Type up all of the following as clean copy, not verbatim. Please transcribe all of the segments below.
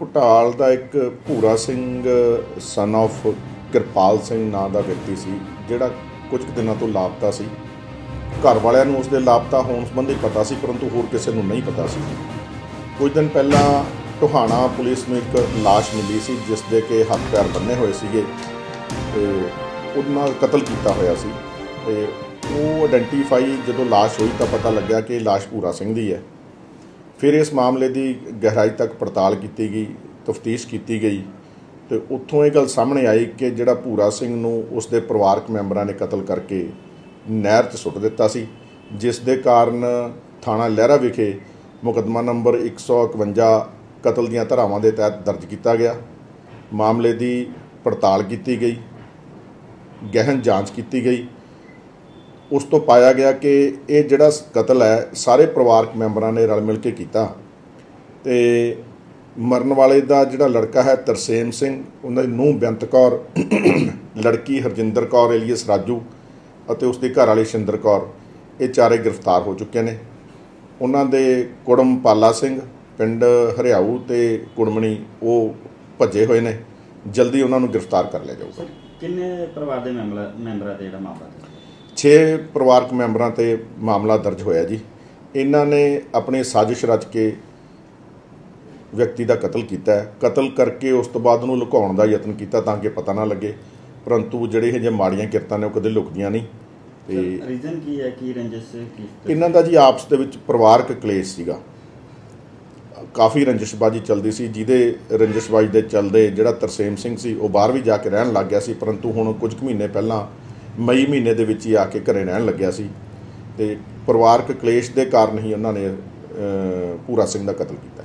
ਭੁਟਾਲ ਦਾ ਇੱਕ Bhura Singh son of Kirpal Singh ਨਾਂ ਦਾ ਵਿਅਕਤੀ ਸੀ ਜਿਹੜਾ ਕੁਝ ਕੁ ਦਿਨਾਂ ਤੋਂ ਲਾਪਤਾ ਸੀ। ਘਰ ਵਾਲਿਆਂ ਨੂੰ ਉਸਦੇ ਲਾਪਤਾ ਹੋਣ ਸੰਬੰਧੀ ਪਤਾ ਸੀ, ਪਰੰਤੂ ਹੋਰ ਕਿਸੇ ਨੂੰ ਨਹੀਂ ਪਤਾ ਸੀ। ਕੁਝ ਦਿਨ ਪਹਿਲਾਂ ਟੋਹਾਣਾ ਪੁਲਿਸ ਨੂੰ ਇੱਕ ਲਾਸ਼ ਮਿਲੀ ਸੀ ਜਿਸ ਦੇ ਕਿ ਹੱਥ ਪੈਰ ਬੰਨੇ ਹੋਏ ਸੀਗੇ ਤੇ ਉਹਨਾਂ ਕਤਲ ਕੀਤਾ ਹੋਇਆ ਸੀ। ਤੇ ਉਹ ਆਇਡੈਂਟੀਫਾਈ ਜਦੋਂ ਲਾਸ਼ ਹੋਈ ਤਾਂ ਪਤਾ ਲੱਗਿਆ ਕਿ ਲਾਸ਼ ਭੂਰਾ ਸਿੰਘ ਦੀ ਹੈ। ਫਿਰ ਇਸ ਮਾਮਲੇ ਦੀ ਗਹਿਰਾਈ ਤੱਕ ਪੜਤਾਲ ਕੀਤੀ ਗਈ, ਤਫਤੀਸ਼ ਕੀਤੀ ਗਈ ਤੇ ਉੱਥੋਂ ਇਹ ਗੱਲ ਸਾਹਮਣੇ ਆਈ ਕਿ ਜਿਹੜਾ ਭੂਰਾ ਸਿੰਘ ਨੂੰ ਉਸਦੇ ਪਰਿਵਾਰਕ ਮੈਂਬਰਾਂ ਨੇ ਕਤਲ ਕਰਕੇ ਨਹਿਰ 'ਚ ਸੁੱਟ ਦਿੱਤਾ ਸੀ, ਜਿਸ ਦੇ ਕਾਰਨ ਥਾਣਾ ਲਹਿਰਾ ਵਿਖੇ ਮੁਕੱਦਮਾ ਨੰਬਰ 151 ਕਤਲ ਦੀਆਂ ਧਾਰਾਵਾਂ ਦੇ ਤਹਿਤ ਦਰਜ ਕੀਤਾ ਗਿਆ। ਮਾਮਲੇ ਦੀ ਪੜਤਾਲ ਕੀਤੀ ਗਈ, ਗਹਿਨ ਜਾਂਚ ਕੀਤੀ ਗਈ। ਉਸ ਤੋਂ ਪਾਇਆ ਗਿਆ ਕਿ ਇਹ ਜਿਹੜਾ ਕਤਲ ਹੈ ਸਾਰੇ ਪਰਿਵਾਰਕ ਮੈਂਬਰਾਂ ਨੇ ਰਲ ਮਿਲ ਕੇ ਕੀਤਾ ਤੇ ਮਰਨ ਵਾਲੇ ਦਾ ਜਿਹੜਾ ਲੜਕਾ ਹੈ ਤਰਸੇਮ ਸਿੰਘ, ਉਹਨਾਂ ਦੀ ਨੂੰਹ ਬੇਅੰਤ ਕੌਰ, ਲੜਕੀ ਹਰਜਿੰਦਰ ਕੌਰ ਏਲੀਅਸ ਰਾਜੂ ਅਤੇ ਉਸਦੀ ਘਰ ਵਾਲੀ ਸ਼ਿੰਦਰ ਕੌਰ, ਇਹ ਚਾਰੇ ਗ੍ਰਿਫਤਾਰ ਹੋ ਚੁੱਕੇ ਨੇ। ਉਹਨਾਂ ਦੇ ਕੁੜਮ ਪਾਲਾ ਸਿੰਘ ਪਿੰਡ ਹਰਿਆਊ ਤੇ ਕੁੜਮਣੀ ਉਹ ਭੱਜੇ ਹੋਏ ਨੇ। ਜਲਦੀ ਉਹਨਾਂ ਨੂੰ ਗ੍ਰਿਫਤਾਰ ਕਰ ਲਿਆ ਜਾਊਗਾ। ਕਿੰਨੇ ਪਰਿਵਾਰ ਦੇ ਮੈਂਬਰਾਂ ਤੇ ਜਿਹੜਾ ਮਾਮਲਾ 6 ਪਰਿਵਾਰਕ ਮੈਂਬਰਾਂ ਤੇ ਮਾਮਲਾ ਦਰਜ ਹੋਇਆ ਜੀ। ਇਹਨਾਂ ਨੇ ਆਪਣੀ ਸਾਜ਼ਿਸ਼ ਰਚ ਕੇ ਵਿਅਕਤੀ ਦਾ ਕਤਲ ਕੀਤਾ ਹੈ। ਕਤਲ ਕਰਕੇ ਉਸ ਤੋਂ ਬਾਅਦ ਉਹਨੂੰ ਲੁਕਾਉਣ ਦਾ ਯਤਨ ਕੀਤਾ ਤਾਂ ਕਿ ਪਤਾ ਨਾ ਲੱਗੇ, ਪਰੰਤੂ ਜਿਹੜੇ ਇਹ ਜਿਹੇ ਮਾੜੀਆਂ ਕਿਰਤਾਂ ਨੇ ਉਹ ਕਦੇ ਲੁਕਦੀਆਂ ਨਹੀਂ। ਤੇ ਰੀਜ਼ਨ ਕੀ ਹੈ, ਕੀ ਰੰਜਿਸ਼ ਇਹਨਾਂ ਦਾ ਜੀ ਆਪਸ ਦੇ ਵਿੱਚ ਪਰਿਵਾਰਕ ਕਲੇਸ਼ ਸੀਗਾ, ਕਾਫੀ ਰੰਜਿਸ਼ਬਾਜੀ ਚੱਲਦੀ ਸੀ, ਜਿਹਦੇ ਰੰਜਿਸ਼ਬਾਜੀ ਦੇ ਚੱਲਦੇ ਜਿਹੜਾ ਤਰਸੇਮ ਸਿੰਘ ਸੀ ਉਹ ਬਾਹਰ ਵੀ ਜਾ ਕੇ ਰਹਿਣ ਲੱਗ ਗਿਆ ਸੀ, ਪਰੰਤੂ ਹੁਣ ਕੁਝ ਕੁ ਮਹੀਨੇ ਪਹਿਲਾਂ ਮਈ ਮਹੀਨੇ ਦੇ ਵਿੱਚ ਹੀ ਆ ਕੇ ਘਰੇ ਰਹਿਣ ਲੱਗਿਆ ਸੀ ਤੇ ਪਰਿਵਾਰਕ ਕਲੇਸ਼ ਦੇ ਕਾਰਨ ਹੀ ਉਹਨਾਂ ਨੇ ਭੂਰਾ ਸਿੰਘ ਦਾ ਕਤਲ ਕੀਤਾ।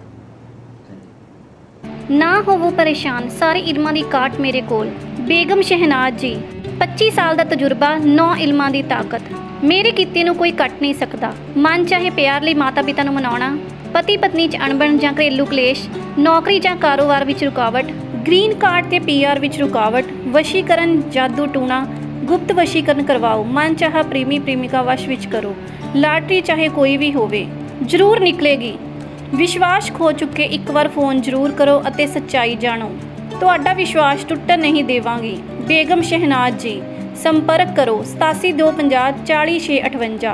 ਨਾ ਹੋਵੋ ਪਰੇਸ਼ਾਨ, ਸਾਰੇ ਇਲਮਾਂ ਦੀ ਕਾਟ ਮੇਰੇ ਕੋਲ। ਬੇਗਮ ਸ਼ਹਿਨਾਜ਼ ਜੀ, 25 ਸਾਲ ਦਾ ਤਜਰਬਾ, 9 ਇਲਮਾਂ ਦੀ ਤਾਕਤ। ਮੇਰੇ ਕੀਤੇ ਨੂੰ ਕੋਈ ਕੱਟ ਨਹੀਂ ਸਕਦਾ। ਮਨ ਚਾਹੇ ਪਿਆਰ ਲਈ ਮਾਤਾ ਪਿਤਾ ਨੂੰ ਮਨਾਉਣਾ, ਪਤੀ ਪਤਨੀ 'ਚ ਅਣਬਣ ਜਾਂ ਘਰੇਲੂ ਕਲੇਸ਼, ਨੌਕਰੀ ਜਾਂ ਕਾਰੋਬਾਰ ਵਿੱਚ ਰੁਕਾਵਟ, ਗ੍ਰੀਨ ਕਾਰਡ ਤੇ PR ਵਿੱਚ ਰੁਕਾਵਟ, ਵਸ਼ੀਕਰਨ, ਜਾਦੂ ਟੂਣਾ, ਗੁਪਤ ਵਸ਼ੀਕਰਨ ਕਰਵਾਓ, ਮਨ ਚਾਹਾ ਪ੍ਰੇਮੀ ਪ੍ਰੇਮਿਕਾ ਵਸ਼ ਵਿੱਚ ਕਰੋ, ਲਾਟਰੀ ਚਾਹੇ ਕੋਈ ਵੀ ਹੋਵੇ ਜ਼ਰੂਰ ਨਿਕਲੇਗੀ। ਵਿਸ਼ਵਾਸ ਖੋ ਚੁੱਕੇ ਇੱਕ ਵਾਰ ਫੋਨ ਜ਼ਰੂਰ ਕਰੋ ਅਤੇ ਸੱਚਾਈ ਜਾਣੋ। ਤੁਹਾਡਾ ਵਿਸ਼ਵਾਸ ਟੁੱਟਣ ਨਹੀਂ ਦੇਵਾਂਗੀ। ਬੇਗਮ ਸ਼ਹਿਨਾਜ਼ ਜੀ, ਸੰਪਰਕ ਕਰੋ 8725 40658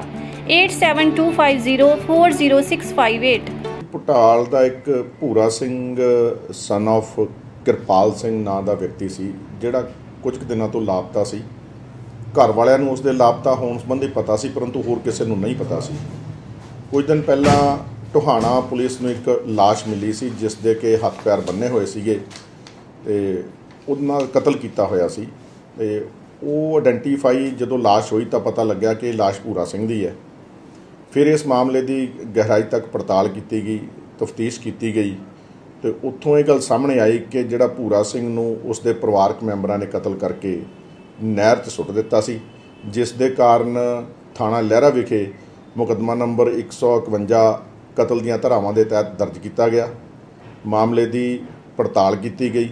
8725040658। ਭੁਟਾਲ ਦਾ ਇੱਕ ਭੂਰਾ ਸਿੰਘ ਸਨ ਆਫ ਕਿਰਪਾਲ ਸਿੰਘ ਨਾਂ ਦਾ ਵਿਅਕਤੀ ਸੀ ਜਿਹੜਾ ਕੁਝ ਕੁ ਦਿਨਾਂ ਤੋਂ ਲਾਪਤਾ ਸੀ। ਘਰ ਵਾਲਿਆਂ ਨੂੰ ਉਸਦੇ ਲਾਪਤਾ ਹੋਣ ਸੰਬੰਧੀ ਪਤਾ ਸੀ, ਪਰੰਤੂ ਹੋਰ ਕਿਸੇ ਨੂੰ ਨਹੀਂ ਪਤਾ ਸੀ। ਕੁਝ ਦਿਨ ਪਹਿਲਾਂ ਟੋਹਾਣਾ ਪੁਲਿਸ ਨੂੰ ਇੱਕ ਲਾਸ਼ ਮਿਲੀ ਸੀ ਜਿਸ ਦੇ ਕਿ ਹੱਥ ਪੈਰ ਬੰਨੇ ਹੋਏ ਸੀਗੇ ਤੇ ਉਹਨਾਂ ਕਤਲ ਕੀਤਾ ਹੋਇਆ ਸੀ। ਤੇ ਉਹ ਆਇਡੈਂਟੀਫਾਈ ਜਦੋਂ ਲਾਸ਼ ਹੋਈ ਤਾਂ ਪਤਾ ਲੱਗਿਆ ਕਿ ਲਾਸ਼ ਭੂਰਾ ਸਿੰਘ ਦੀ ਹੈ। ਫਿਰ ਇਸ ਮਾਮਲੇ ਦੀ ਗਹਿਰਾਈ ਤੱਕ ਪੜਤਾਲ ਕੀਤੀ ਗਈ, ਤਫਤੀਸ਼ ਕੀਤੀ ਗਈ ਤੇ ਉੱਥੋਂ ਇਹ ਗੱਲ ਸਾਹਮਣੇ ਆਈ ਕਿ ਜਿਹੜਾ ਭੂਰਾ ਸਿੰਘ ਨੂੰ ਉਸਦੇ ਪਰਿਵਾਰਕ ਮੈਂਬਰਾਂ ਨੇ ਕਤਲ ਕਰਕੇ ਨਹਿਰ 'ਚ ਸੁੱਟ ਦਿੱਤਾ ਸੀ, ਜਿਸ ਦੇ ਕਾਰਨ ਥਾਣਾ ਲਹਿਰਾ ਵਿਖੇ ਮੁਕੱਦਮਾ ਨੰਬਰ 151 ਕਤਲ ਦੀਆਂ ਧਾਰਾਵਾਂ ਦੇ ਤਹਿਤ ਦਰਜ ਕੀਤਾ ਗਿਆ। ਮਾਮਲੇ ਦੀ ਪੜਤਾਲ ਕੀਤੀ ਗਈ,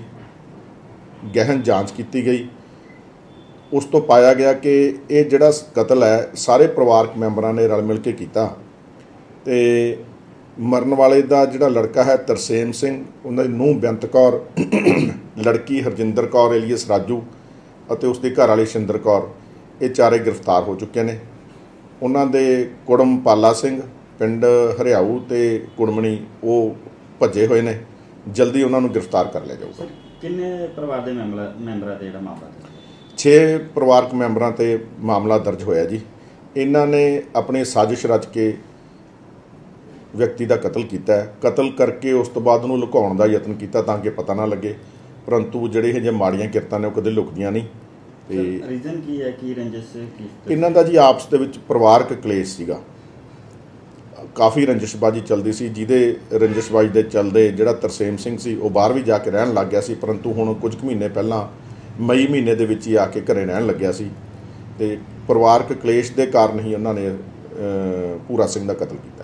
ਗਹਿਨ ਜਾਂਚ ਕੀਤੀ ਗਈ। ਉਸ ਤੋਂ ਪਾਇਆ ਗਿਆ ਕਿ ਇਹ ਜਿਹੜਾ ਕਤਲ ਹੈ ਸਾਰੇ ਪਰਿਵਾਰਕ ਮੈਂਬਰਾਂ ਨੇ ਰਲ ਮਿਲ ਕੇ ਕੀਤਾ ਤੇ ਮਰਨ ਵਾਲੇ ਦਾ ਜਿਹੜਾ ਲੜਕਾ ਹੈ ਤਰਸੇਮ ਸਿੰਘ, ਉਹਨਾਂ ਦੀ ਨੂੰਹ ਬੇਅੰਤ ਕੌਰ, ਲੜਕੀ ਹਰਜਿੰਦਰ ਕੌਰ ਏਲੀਅਸ ਰਾਜੂ ਅਤੇ ਉਸਦੀ ਘਰ ਵਾਲੀ ਸ਼ਿੰਦਰ ਕੌਰ, ਇਹ ਚਾਰੇ ਗ੍ਰਿਫਤਾਰ ਹੋ ਚੁੱਕੇ ਨੇ। ਉਹਨਾਂ ਦੇ ਕੁੜਮ ਪਾਲਾ ਸਿੰਘ ਪਿੰਡ ਹਰਿਆਊ ਤੇ ਕੁੜਮਣੀ ਉਹ ਭੱਜੇ ਹੋਏ ਨੇ। ਜਲਦੀ ਉਹਨਾਂ ਨੂੰ ਗ੍ਰਿਫਤਾਰ ਕਰ ਲਿਆ ਜਾਊਗਾ। ਕਿੰਨੇ ਪਰਿਵਾਰ ਦੇ ਮੈਂਬਰਾਂ ਤੇ ਜਿਹੜਾ ਮਾਮਲਾ 6 ਪਰਿਵਾਰਕ ਮੈਂਬਰਾਂ ਤੇ ਮਾਮਲਾ ਦਰਜ ਹੋਇਆ ਜੀ। ਇਹਨਾਂ ਨੇ ਆਪਣੀ ਸਾਜ਼ਿਸ਼ ਰਚ ਕੇ ਵਿਅਕਤੀ ਦਾ ਕਤਲ ਕੀਤਾ ਹੈ। ਕਤਲ ਕਰਕੇ ਉਸ ਤੋਂ ਬਾਅਦ ਉਹਨੂੰ ਲੁਕਾਉਣ ਦਾ ਯਤਨ ਕੀਤਾ ਤਾਂ ਕਿ ਪਤਾ ਨਾ ਲੱਗੇ, ਪਰੰਤੂ ਜਿਹੜੇ ਇਹ ਜਿਹੇ ਮਾੜੀਆਂ ਕਿਰਤਾਂ ਨੇ ਉਹ ਕਦੇ ਲੁਕਦੀਆਂ ਨਹੀਂ। ਤੇ ਰੀਜ਼ਨ ਕੀ ਹੈ, ਕੀ ਰੰਜਿਸ਼ ਇਹਨਾਂ ਦਾ ਜੀ ਆਪਸ ਦੇ ਵਿੱਚ ਪਰਿਵਾਰਕ ਕਲੇਸ਼ ਸੀਗਾ, ਕਾਫੀ ਰੰਜਿਸ਼ਬਾਜੀ ਚੱਲਦੀ ਸੀ, ਜਿਹਦੇ ਰੰਜਿਸ਼ਬਾਜੀ ਦੇ ਚੱਲਦੇ ਜਿਹੜਾ ਤਰਸੇਮ ਸਿੰਘ ਸੀ ਉਹ ਬਾਹਰ ਵੀ ਜਾ ਕੇ ਰਹਿਣ ਲੱਗ ਗਿਆ ਸੀ, ਪਰੰਤੂ ਹੁਣ ਕੁਝ ਕੁ ਮਹੀਨੇ ਪਹਿਲਾਂ ਮਈ ਮਹੀਨੇ ਦੇ ਵਿੱਚ ਹੀ ਆ ਕੇ ਘਰੇ ਰਹਿਣ ਲੱਗਿਆ ਸੀ ਤੇ ਪਰਿਵਾਰਕ ਕਲੇਸ਼ ਦੇ ਕਾਰਨ ਹੀ ਉਹਨਾਂ ਨੇ ਭੂਰਾ ਸਿੰਘ ਦਾ ਕਤਲ ਕੀਤਾ।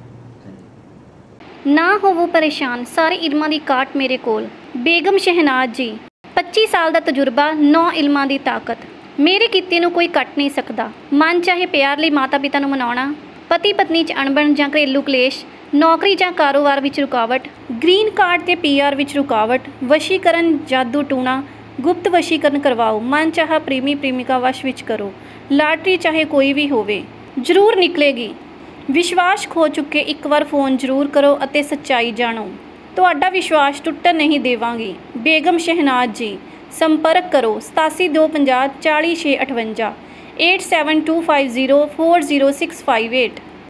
ਨਾ ਹੋਵੋ ਪਰੇਸ਼ਾਨ, ਸਾਰੇ ਇਲਮਾਂ ਦੀ ਕਾਟ ਮੇਰੇ ਕੋਲ। ਬੇਗਮ ਸ਼ਹਿਨਾਜ਼ ਜੀ, 25 ਸਾਲ ਦਾ ਤਜਰਬਾ, 9 ਇਲਮਾਂ ਦੀ ਤਾਕਤ। ਮੇਰੇ ਕੀਤੇ ਨੂੰ ਕੋਈ ਕੱਟ ਨਹੀਂ ਸਕਦਾ। ਮਨ ਚਾਹੇ ਪਿਆਰ ਲਈ ਮਾਤਾ ਪਿਤਾ ਨੂੰ ਮਨਾਉਣਾ, ਪਤੀ ਪਤਨੀ 'ਚ ਅਣਬਣ ਜਾਂ ਘਰੇਲੂ ਕਲੇਸ਼, ਨੌਕਰੀ ਜਾਂ ਕਾਰੋਬਾਰ ਵਿੱਚ ਰੁਕਾਵਟ, ਗ੍ਰੀਨ ਕਾਰਡ ਤੇ ਪੀਆਰ ਵਿੱਚ ਰੁਕਾਵਟ, ਵਸ਼ੀਕਰਨ, ਜਾਦੂ ਟੂਣਾ, ਗੁਪਤ ਵਸ਼ੀਕਰਨ ਕਰਵਾਓ, ਮਨਚਾਹਾ ਪ੍ਰੇਮੀ ਪ੍ਰੇਮਿਕਾ ਵਸ਼ ਵਿੱਚ ਕਰੋ, ਲਾਟਰੀ ਚਾਹੇ ਕੋਈ ਵੀ ਹੋਵੇ ਜ਼ਰੂਰ ਨਿਕਲੇਗੀ। ਵਿਸ਼ਵਾਸ ਖੋ ਚੁੱਕੇ ਇੱਕ ਵਾਰ ਫੋਨ ਜ਼ਰੂਰ ਕਰੋ ਅਤੇ ਸੱਚਾਈ ਜਾਣੋ। ਤੁਹਾਡਾ ਵਿਸ਼ਵਾਸ ਟੁੱਟਣ ਨਹੀਂ ਦੇਵਾਂਗੀ। ਬੇਗਮ ਸ਼ਹਿਨਾਜ਼ ਜੀ। ਸੰਪਰਕ ਕਰੋ 8725040658 8725040658।